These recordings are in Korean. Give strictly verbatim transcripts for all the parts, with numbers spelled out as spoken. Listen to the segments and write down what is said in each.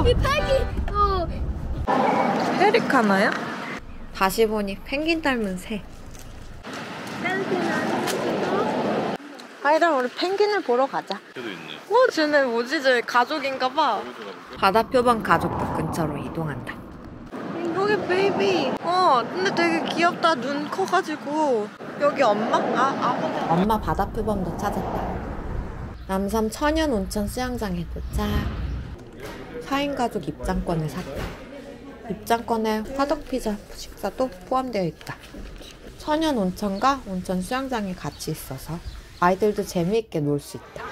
여기 펭귄. 어. 페리카나야? 다시 보니 펭귄 닮은 새. 아이랑 우리 펭귄을 보러 가자. 걔도 있네. 어, 쟤네 뭐지? 쟤 가족인가봐. 바다 표범 가족도 근처로 이동한다. 여기 베이비. 어, 근데 되게 귀엽다. 눈 커가지고. 여기 엄마? 아, 아버지. 엄마 바다 표범도 찾았다. 남섬 천연 온천 수영장에 도착. 사 인 가족 입장권을 샀다. 입장권에 화덕피자 식사도 포함되어 있다. 천연 온천과 온천 수영장이 같이 있어서 아이들도 재미있게 놀 수 있다.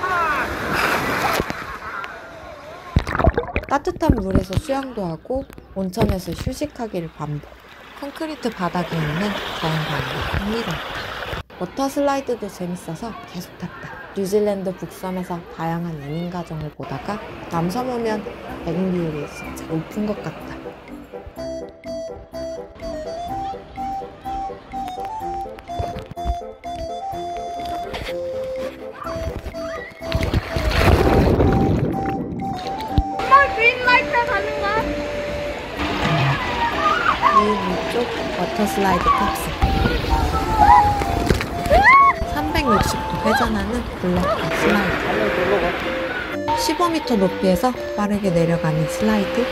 따뜻한 물에서 수영도 하고 온천에서 휴식하기를 반복. 콘크리트 바닥에 있는 자연광이 흥미로웠다. 워터 슬라이드도 재밌어서 계속 탔다. 뉴질랜드 북섬에서 다양한 이민 가정을 보다가 남섬 오면 배민 비율이 진짜 높은 것 같다. 이 위쪽 워터 슬라이드 탑승. 삼백육십 도 회전하는 블랙홀 슬라이드. 십오 미터 높이에서 빠르게 내려가는 슬라이드.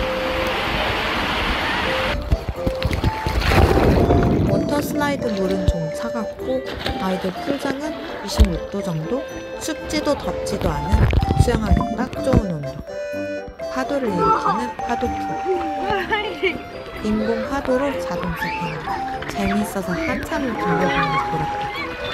워터 슬라이드 물은 좀 차갑고 아이들 풀장은 이십육 도 정도. 춥지도 덥지도 않은 수영하기 딱 좋은 온도. 파도를 일으키는 파도풀. 인공 파도로 자동 세팅한다. 재미있어서 한참을 돌려보며 돌았다.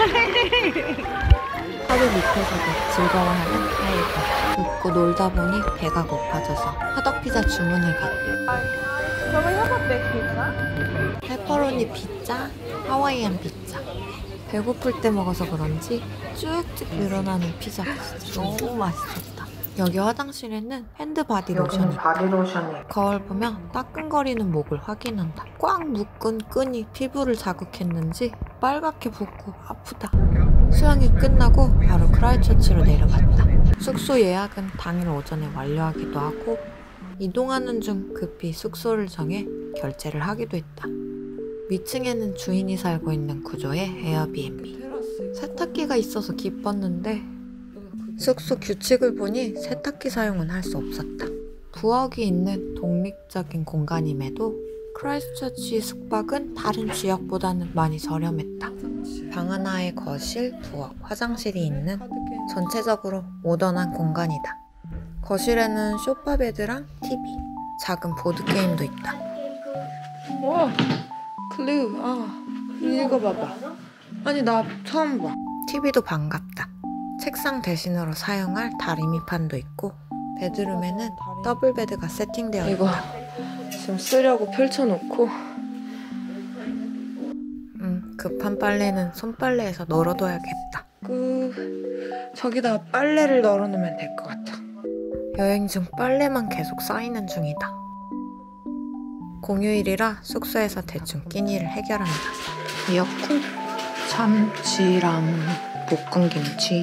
파도 밑에서도 즐거워하는 아이들. 웃고 놀다 보니 배가 고파져서 화덕피자 주문을 갔다. 저거 협업백 피자? 페퍼로니 피자, 하와이안 피자. 배고플 때 먹어서 그런지 쭉쭉 늘어나는 피자가 진짜 너무 맛있었다. 여기 화장실에는 핸드 바디 로션이 바디 로션이 거울 보면 따끈거리는 목을 확인한다. 꽉 묶은 끈이 피부를 자극했는지 빨갛게 붓고 아프다. 수영이 끝나고 바로 크라이처치로 내려갔다. 숙소 예약은 당일 오전에 완료하기도 하고 이동하는 중 급히 숙소를 정해 결제를 하기도 했다. 위층에는 주인이 살고 있는 구조의 에어비앤비. 세탁기가 있어서 기뻤는데 숙소 규칙을 보니 세탁기 사용은 할 수 없었다. 부엌이 있는 독립적인 공간임에도 크라이스트처치 숙박은 다른 지역보다는 많이 저렴했다. 방 하나에 거실, 부엌, 화장실이 있는 전체적으로 모던한 공간이다. 거실에는 소파 베드랑 티비, 작은 보드게임도 있다. 와, 클루, 아, 읽어봐봐. 아니, 나 처음 봐. 티비도 반갑다. 책상 대신으로 사용할 다리미판도 있고 베드룸에는 더블 베드가 세팅되어 있다. 이거 지금 쓰려고 펼쳐놓고 음, 급한 빨래는 손빨래에서 널어둬야겠다. 그... 저기다가 빨래를 널어놓으면 될 것 같아. 여행 중 빨래만 계속 쌓이는 중이다. 공휴일이라 숙소에서 대충 끼니를 해결한다. 미역국, 참치랑 볶음김치.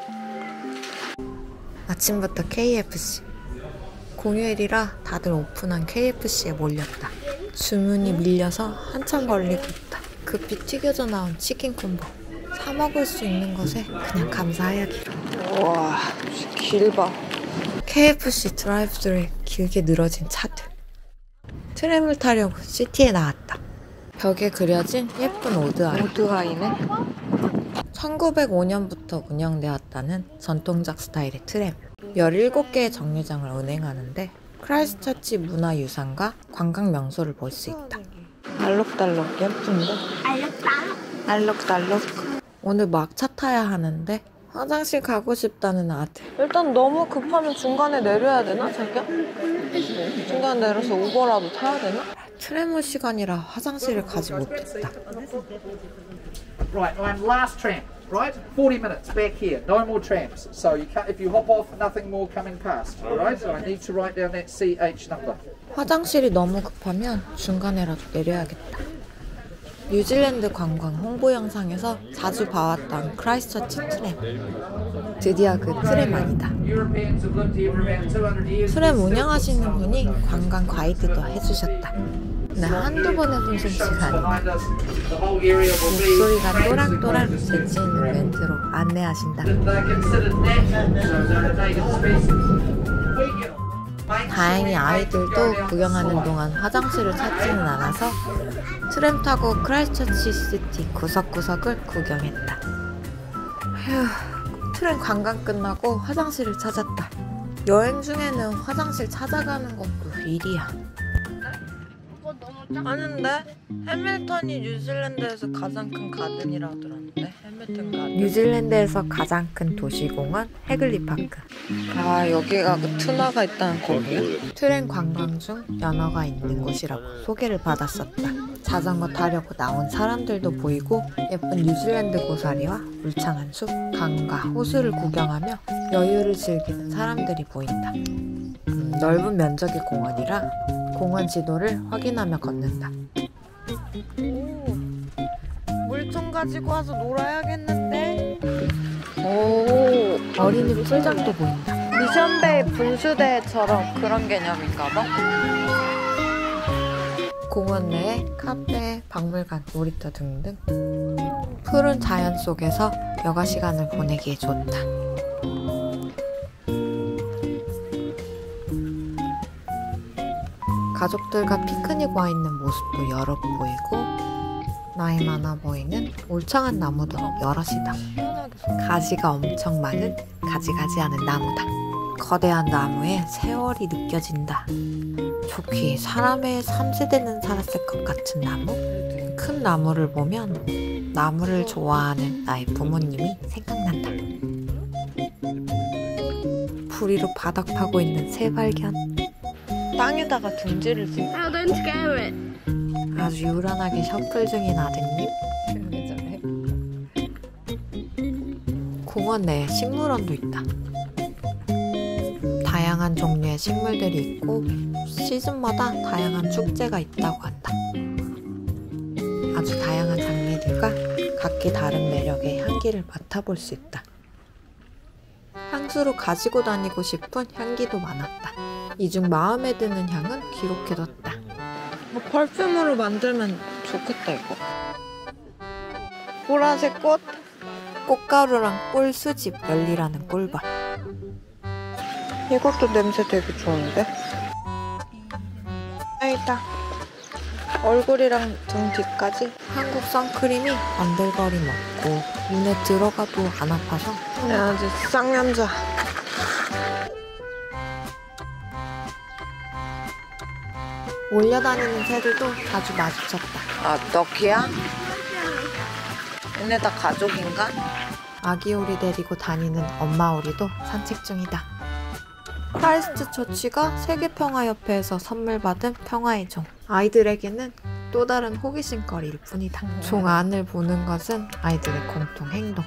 아침부터 케이에프씨. 공휴일이라 다들 오픈한 케이에프씨에 몰렸다. 주문이 밀려서 한참 걸리고 있다. 급히 튀겨져 나온 치킨 콤보. 사 먹을 수 있는 것에 그냥 감사해야기로. 우와, 길 봐. 케이에프씨 드라이브스루에 길게 늘어진 차들. 트램을 타려고 시티에 나왔다. 벽에 그려진 예쁜 오드아이. 오드아이네? 천구백오 년부터 운영되었다는 전통적 스타일의 트램. 열일곱 개의 정류장을 운행하는데 크라이스트처치 문화유산과 관광 명소를 볼 수 있다. 알록달록 예쁜데? 알록달록. 알록달록. 오늘 막차 타야 하는데 화장실 가고 싶다는 아들. 일단 너무 급하면 중간에 내려야 되나, 자기야? 중간에 내려서 우버라도 타야 되나? 트램 올 시간이라 화장실을 가지 못했다. Right, and last tram, right? forty minutes back here, no more trams. So you can't, if you hop off, nothing more coming past. Alright, so I need to write down that C H number. 화장실이 너무 급하면 중간에라도 내려야겠다. 뉴질랜드 관광 홍보 영상에서 자주 봐왔던 크라이스처치 트램. 드디어 그 트램 아니다. 트램 운영하시는 분이 관광 가이드도 해주셨다. 네, 한두 번 해본 솜씨가 아니다. 목소리가 또랑또랑 재치있는 멘트로 안내하신다. 다행히 아이들도 구경하는 동안 화장실을 찾지는 않아서 트램 타고 크라이스처치 시티 구석구석을 구경했다. 휴, 트램 관광 끝나고 화장실을 찾았다. 여행 중에는 화장실 찾아가는 것도 일이야. 아는데? 해밀턴이 뉴질랜드에서 가장 큰 가든이라 하더라는데. 해밀턴 가든. 뉴질랜드에서 가장 큰 도시공원 해글리 파크. 아, 여기가 그 투나가 있다는 거기야? 트램 관광 중 연어가 있는 곳이라고 소개를 받았었다. 자전거 타려고 나온 사람들도 보이고 예쁜 뉴질랜드 고사리와 울창한 숲, 강과 호수를 구경하며 여유를 즐기는 사람들이 보인다. 음, 넓은 면적의 공원이라 공원 지도를 확인하며 걷는다. 오, 물총 가지고 와서 놀아야겠는데? 오, 어린이 풀장도 보인다. 미션베이 분수대처럼 그런 개념인가 봐. 공원 내에 카페, 박물관, 놀이터 등등 푸른 자연 속에서 여가 시간을 보내기에 좋다. 가족들과 피크닉 와 있는 모습도 여러 보이고 나이 많아 보이는 울창한 나무도 여럿이다. 가지가 엄청 많은 가지가지하는 나무다. 거대한 나무에 세월이 느껴진다. 좋게 사람의 삼 세대는 살았을 것 같은 나무? 큰 나무를 보면 나무를 좋아하는 나의 부모님이 생각난다. 부리로 바닥 파고 있는 새 발견. 땅에다가 둥지를 지 Oh, don't scare it. 아주 유란하게 셔플 중인 아드님. 공원 내에 식물원도 있다. 다양한 종류의 식물들이 있고 시즌마다 다양한 축제가 있다고 한다. 아주 다양한 장미들과 각기 다른 매력의 향기를 맡아볼 수 있다. 향수로 가지고 다니고 싶은 향기도 많았다. 이 중 마음에 드는 향은 기록해뒀다. 뭐 퍼퓸으로 만들면 좋겠다 이거. 보라색 꽃, 꽃가루랑 꿀 수집 열리라는 꿀벌. 이것도 냄새 되게 좋은데? 여기다. 얼굴이랑 등 뒤까지 한국 선크림이 번들거림 없고 눈에 들어가도 안 아파서 네, 아주 쌍남자. 몰려다니는 새들도 자주 마주쳤다. 아, 덕이야? 얘네 다 가족인가? 아기 오리 데리고 다니는 엄마 오리도 산책 중이다. 크라이스트처치가 세계평화협회에서 선물 받은 평화의 종. 아이들에게는 또 다른 호기심거리일 뿐이다. 종 안을 보는 것은 아이들의 공통 행동.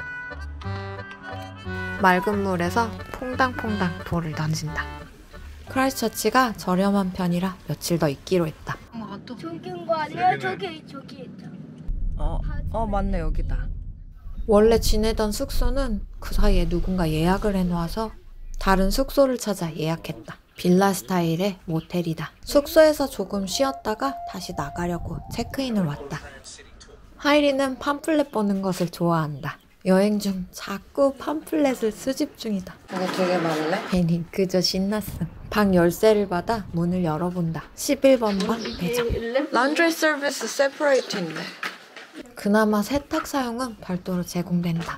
맑은 물에서 퐁당퐁당 돌을 던진다. 크라이스트처치가 저렴한 편이라 며칠 더 있기로 했다. 저기 온 거 아니야? 저기 저기 있다. 어, 어 맞네 여기다. 원래 지내던 숙소는 그 사이에 누군가 예약을 해놓아서 다른 숙소를 찾아 예약했다. 빌라 스타일의 모텔이다. 숙소에서 조금 쉬었다가 다시 나가려고 체크인을 왔다. 하이리는 팜플렛 보는 것을 좋아한다. 여행 중 자꾸 팜플렛을 수집 중이다. 이거 되게 많네? 괜히 그저 신났음. 방 열쇠를 받아 문을 열어본다. 십일 번 방 배정. 런드리 서비스 세퍼레이트인데. 그나마 세탁 사용은 별도로 제공된다.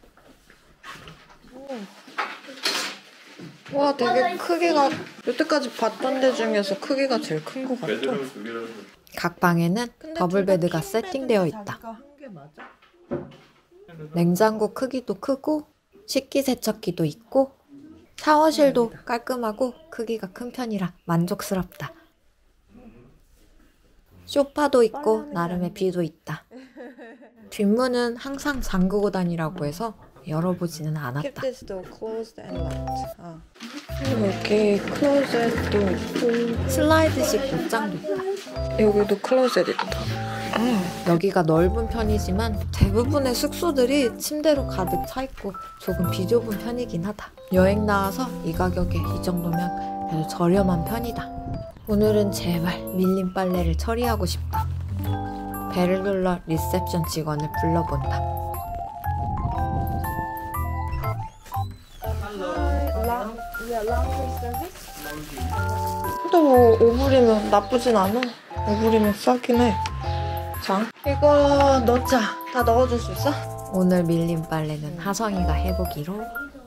와 되게 크기가 여태까지 봤던 데 중에서 크기가 제일 큰 것 같아. 각 방에는 더블 베드가 세팅되어 있다. 냉장고 크기도 크고 식기세척기도 있고 샤워실도 깔끔하고 크기가 큰 편이라 만족스럽다. 소파도 있고 나름의 뷰도 있다. 뒷문은 항상 잠그고 다니라고 해서 열어보지는 않았다. 이렇게 클로zet도 있고 슬라이드식 옷장도 있다. 여기도 클로zet 있다. 여기가 넓은 편이지만 대부분의 숙소들이 침대로 가득 차 있고 조금 비좁은 편이긴 하다. 여행 나와서 이 가격에 이 정도면 그래도 저렴한 편이다. 오늘은 제발 밀린 빨래를 처리하고 싶다. 벨을 눌러 리셉션 직원을 불러본다. 근데 뭐 오 불이면 나쁘진 않아. 오 불이면 싸긴 해. 자, 이거 넣자. 다 넣어줄 수 있어? 오늘 밀린 빨래는 하성이가 해보기로.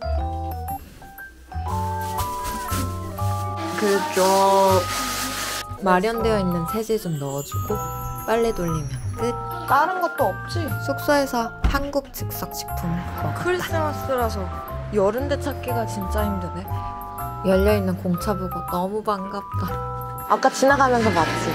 그쪽 마련되어 있는 세제 좀 넣어주고 빨래 돌리면 끝. 다른 것도 없지? 숙소에서 한국 즉석 식품을 먹었다. 크리스마스라서 여름대 찾기가 진짜 힘드네. 열려있는 공차 보고 너무 반갑다. 아까 지나가면서 봤지?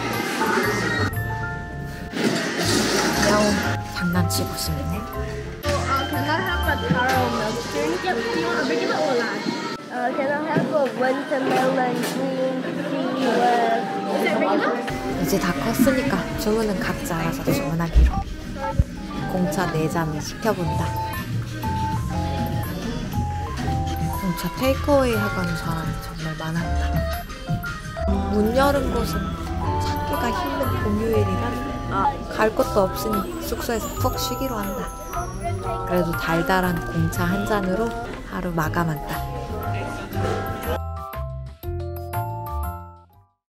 야옹 장난치고 싶네. Uh, can I have a taro milk drink? Yep. Do you want a regular or large? Uh, can I have a watermelon green tea with... Is it regular? 이제 다 컸으니까 주문은 각자 알아서 주문하기로. 공차 네 잔을 시켜본다. 공차 테이크어웨이 하가는 사람이 정말 많았다. 문 열은 곳은 찾기가 힘든 공휴일이란 갈 곳도 없으니 숙소에서 푹 쉬기로 한다. 그래도 달달한 공차 한 잔으로 하루 마감한다.